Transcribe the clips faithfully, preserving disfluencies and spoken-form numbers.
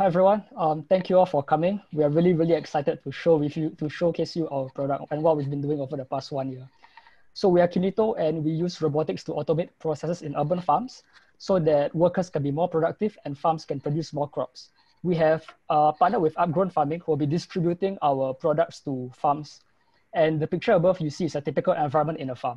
Hi everyone. Um, thank you all for coming. We are really, really excited to show with you to showcase you our product and what we've been doing over the past one year. So we are Kinito and we use robotics to automate processes in urban farms so that workers can be more productive and farms can produce more crops. We have uh, partnered with Upgrown Farming who will be distributing our products to farms. And the picture above you see is a typical environment in a farm.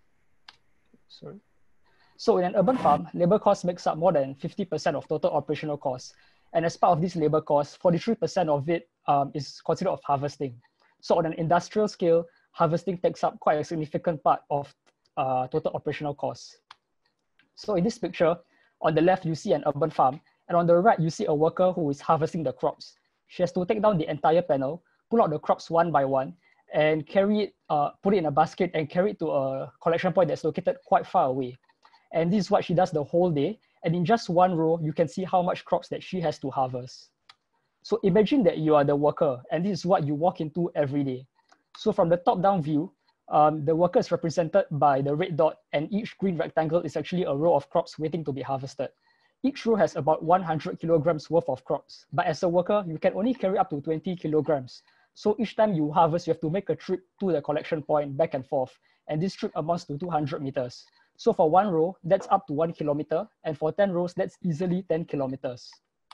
Sorry. So in an urban farm, labor cost makes up more than fifty percent of total operational costs. And as part of this labor cost, forty-three percent of it um, is considered of harvesting. So on an industrial scale, harvesting takes up quite a significant part of uh, total operational costs. So in this picture, on the left, you see an urban farm. And on the right, you see a worker who is harvesting the crops. She has to take down the entire panel, pull out the crops one by one, and carry it, uh, put it in a basket and carry it to a collection point that's located quite far away. And this is what she does the whole day. And in just one row, you can see how much crops that she has to harvest. So imagine that you are the worker, and this is what you walk into every day. So from the top-down view, um, the worker is represented by the red dot, and each green rectangle is actually a row of crops waiting to be harvested. Each row has about one hundred kilograms worth of crops. But as a worker, you can only carry up to twenty kilograms. So each time you harvest, you have to make a trip to the collection point back and forth. And this trip amounts to two hundred meters. So for one row, that's up to one kilometer. And for ten rows, that's easily ten kilometers.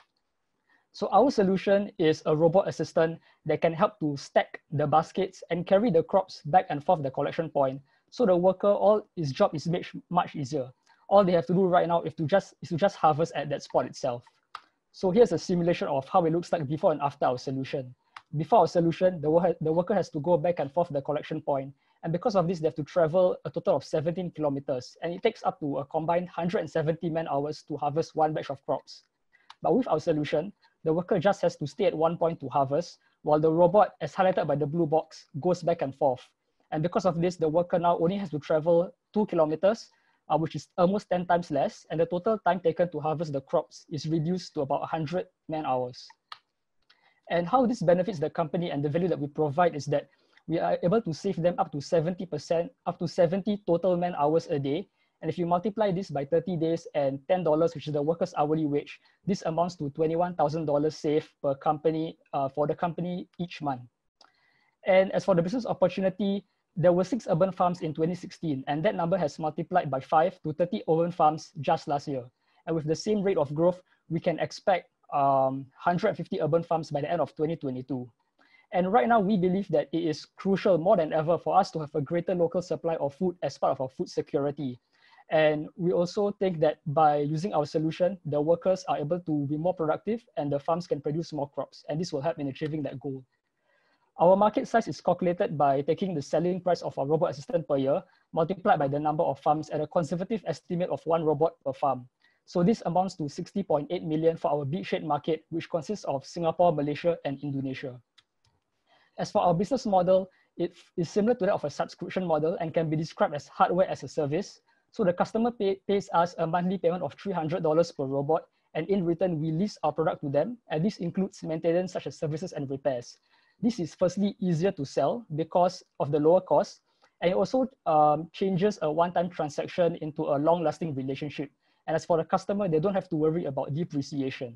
So our solution is a robot assistant that can help to stack the baskets and carry the crops back and forth the collection point. So the worker, all his job is made much easier. All they have to do right now is to just, is to just harvest at that spot itself. So here's a simulation of how it looks like before and after our solution. Before our solution, the, worker, the worker has to go back and forth the collection point. And because of this, they have to travel a total of seventeen kilometers. And it takes up to a combined one hundred seventy man hours to harvest one batch of crops. But with our solution, the worker just has to stay at one point to harvest, while the robot, as highlighted by the blue box, goes back and forth. And because of this, the worker now only has to travel two kilometers, uh, which is almost ten times less. And the total time taken to harvest the crops is reduced to about one hundred man hours. And how this benefits the company and the value that we provide is that we are able to save them up to seventy percent, up to seventy total man hours a day. And if you multiply this by thirty days and ten dollars, which is the worker's hourly wage, this amounts to twenty-one thousand dollars saved per company, uh, for the company each month. And as for the business opportunity, there were six urban farms in twenty sixteen, and that number has multiplied by five to thirty urban farms just last year. And with the same rate of growth, we can expect um, one hundred fifty urban farms by the end of twenty twenty-two. And right now, we believe that it is crucial more than ever for us to have a greater local supply of food as part of our food security. And we also think that by using our solution, the workers are able to be more productive and the farms can produce more crops. And this will help in achieving that goal. Our market size is calculated by taking the selling price of our robot assistant per year, multiplied by the number of farms at a conservative estimate of one robot per farm. So this amounts to sixty point eight million for our big shade market, which consists of Singapore, Malaysia, and Indonesia. As for our business model, it is similar to that of a subscription model and can be described as hardware as a service. So the customer pay, pays us a monthly payment of three hundred dollars per robot, and in return, we lease our product to them, and this includes maintenance such as services and repairs. This is firstly easier to sell because of the lower cost, and it also um, changes a one-time transaction into a long-lasting relationship. And as for the customer, they don't have to worry about depreciation.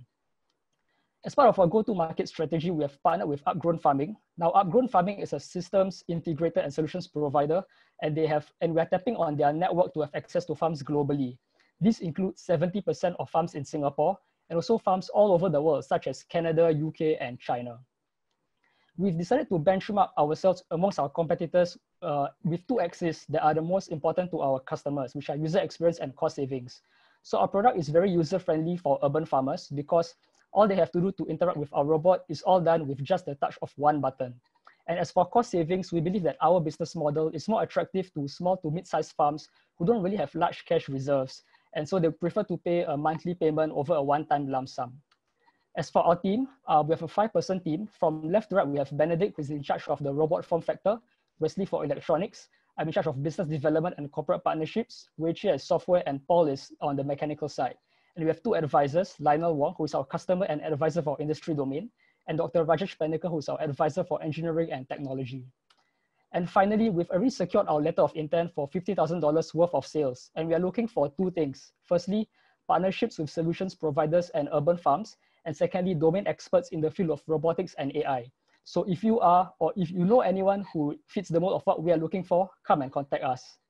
As part of our go-to-market strategy, we have partnered with Upgrown Farming. Now, Upgrown Farming is a systems integrator and solutions provider, and they have, and we're tapping on their network to have access to farms globally. This includes seventy percent of farms in Singapore, and also farms all over the world, such as Canada, U K, and China. We've decided to benchmark ourselves amongst our competitors uh, with two axes that are the most important to our customers, which are user experience and cost savings. So our product is very user-friendly for urban farmers because all they have to do to interact with our robot is all done with just the touch of one button. And as for cost savings, we believe that our business model is more attractive to small to mid-sized farms who don't really have large cash reserves. And so they prefer to pay a monthly payment over a one-time lump sum. As for our team, uh, we have a five-person team. From left to right, we have Benedict, who is in charge of the robot form factor, Wesley for electronics. I'm in charge of business development and corporate partnerships, Weiqi is software, and Paul is on the mechanical side. And we have two advisors, Lionel Wong, who is our customer and advisor for industry domain, and Doctor Rajesh Panikar, who is our advisor for engineering and technology. And finally, we've already secured our letter of intent for fifty thousand dollars worth of sales. And we are looking for two things. Firstly, partnerships with solutions providers and urban farms. and secondly, domain experts in the field of robotics and A I. So if you are, or if you know anyone who fits the mold of what we are looking for, come and contact us.